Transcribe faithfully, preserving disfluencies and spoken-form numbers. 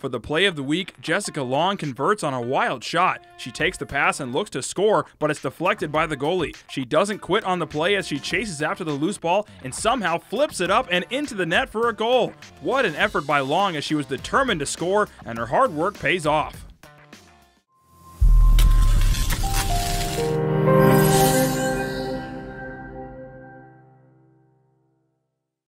For the play of the week, Jessica Long converts on a wild shot. She takes the pass and looks to score, but it's deflected by the goalie. She doesn't quit on the play as she chases after the loose ball and somehow flips it up and into the net for a goal. What an effort by Long, as she was determined to score, and her hard work pays off.